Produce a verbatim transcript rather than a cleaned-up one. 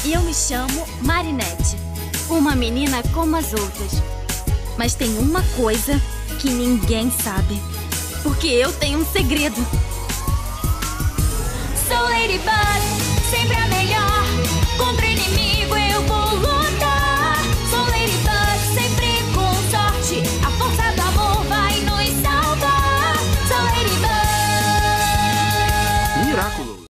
E eu me chamo Marinette, uma menina como as outras. Mas tem uma coisa que ninguém sabe, porque eu tenho um segredo. Sou Ladybug, sempre a